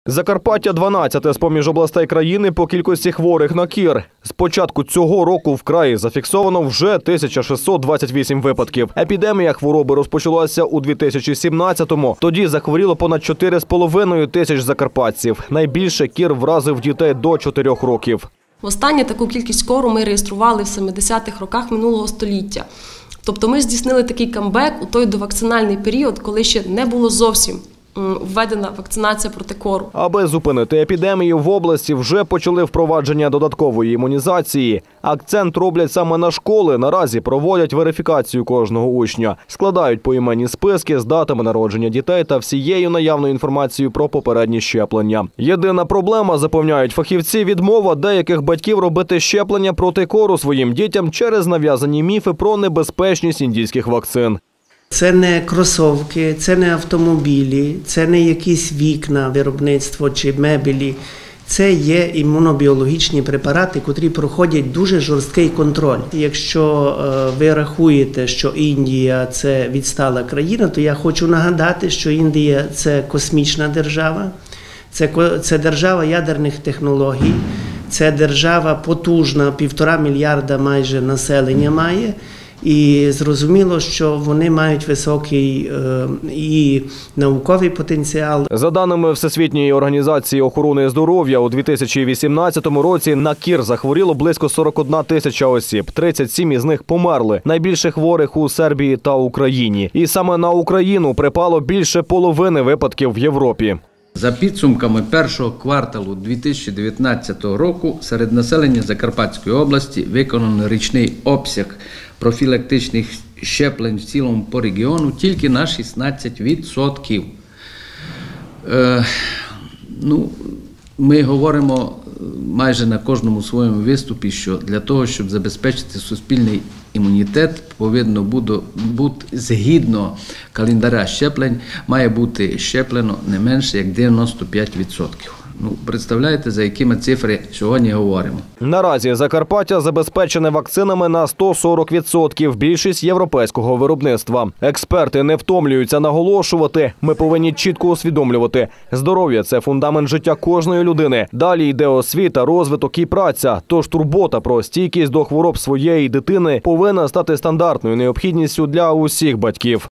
Закарпаття – 12-те з-поміж областей країни по кількості хворих на кір. З початку цього року в краї зафіксовано вже 1628 випадків. Епідемія хвороби розпочалася у 2017-му. Тоді захворіло понад 4,5 тисяч закарпатців. Найбільше кір вразив дітей до 4 років. Востаннє таку кількість кору ми реєстрували в 70-х роках минулого століття. Тобто ми здійснили такий камбек у той довакцинальний період, коли ще не було зовсім введена вакцинація проти кору. Аби зупинити епідемію, в області вже почали впровадження додаткової імунізації. Акцент роблять саме на школи. Наразі проводять верифікацію кожного учня. Складають поіменні списки з датами народження дітей та всією наявною інформацією про попередні щеплення. Єдина проблема, запевняють фахівці, відмова деяких батьків робити щеплення проти кору своїм дітям через нав'язані міфи про небезпечність індійських вакцин. Це не кросовки, це не автомобілі, це не якісь вікна, виробництво чи мебелі. Це є імунобіологічні препарати, котрі проходять дуже жорсткий контроль. Якщо ви рахуєте, що Індія – це відстала країна, то я хочу нагадати, що Індія – це космічна держава, це держава ядерних технологій, це держава потужна, 1,5 мільярда майже населення має. І зрозуміло, що вони мають високий і науковий потенціал. За даними Всесвітньої організації охорони здоров'я, у 2018 році на кір захворіло близько 41 тисяча осіб. 37 із них померли. Найбільше хворих у Сербії та Україні. І саме на Україну припало більше половини випадків в Європі. За підсумками першого кварталу 2019 року серед населення Закарпатської області виконано річний обсяг профілактичних щеплень в цілому по регіону тільки на 16%. Ми говоримо майже на кожному своєму виступі, що для того, щоб забезпечити суспільний імунітет, повинно бути згідно календаря щеплень, має бути щеплено не менше як 95%. Представляєте, за якими цифри сьогодні говоримо? Наразі Закарпаття забезпечене вакцинами на 140%, більшість європейського виробництва. Експерти не втомлюються наголошувати, ми повинні чітко усвідомлювати. Здоров'я – це фундамент життя кожної людини. Далі йде освіта, розвиток і праця. Тож турбота про стійкість до хвороб своєї дитини повинна стати стандартною необхідністю для усіх батьків.